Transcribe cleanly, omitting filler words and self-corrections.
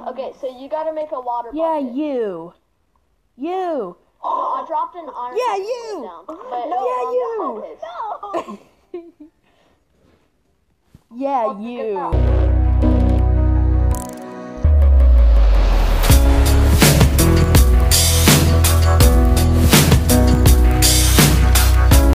Okay, so you gotta make a water bucket. Yeah, you. You. No, I dropped an iron. Yeah, you. Down, but Yeah, you. No. Yeah, you.